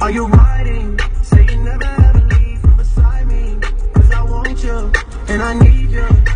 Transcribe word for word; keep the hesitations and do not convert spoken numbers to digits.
Are you riding? Say you never ever leave from beside me, 'cause I want you, and I need you.